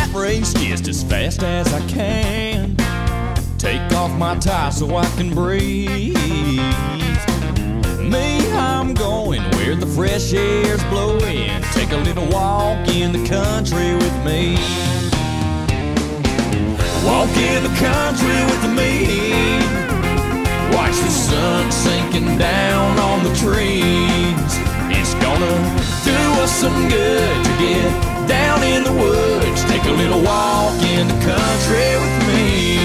race just as fast as I can. Take off my tie so I can breathe. Me, I'm going where the fresh air's blowing. Take a little walk in the country with me. Walk in the country with me. Watch the sun sinking down on the trees. It's gonna do us some good to get down in the woods. Take a little walk in the country with me.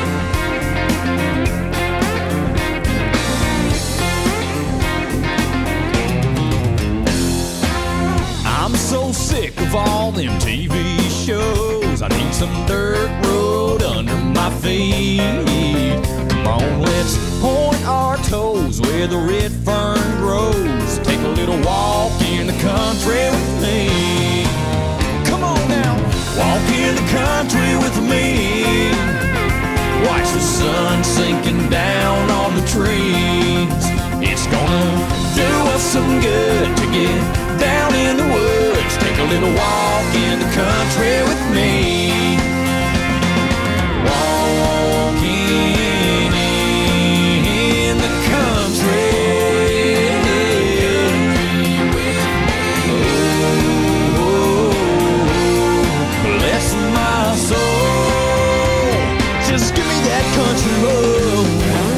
I'm so sick of all them TV shows. I need some dirt road under my feet. Come on, let's point our toes where the red fern grows. Take a little walk in the country with me. Come on now, walk in the country with me. Watch the sun sinking down on the trees. It's gonna do us some good to get down in the woods. Take a little walk in the country with me. Walking in the country. Oh, bless my soul. Just give me that country road.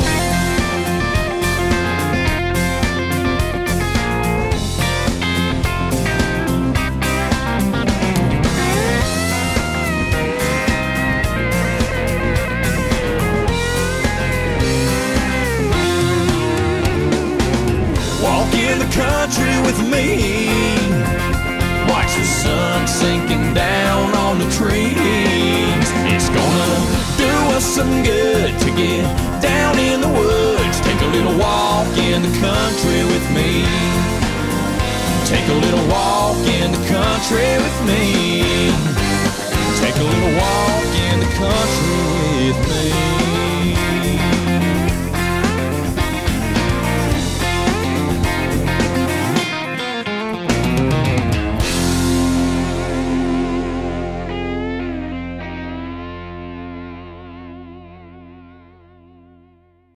Country with me. Watch the sun sinking down on the trees. It's gonna do us some good to get down in the woods. Take a little walk in the country with me. Take a little walk in the country with me. Take a little walk in the country with me.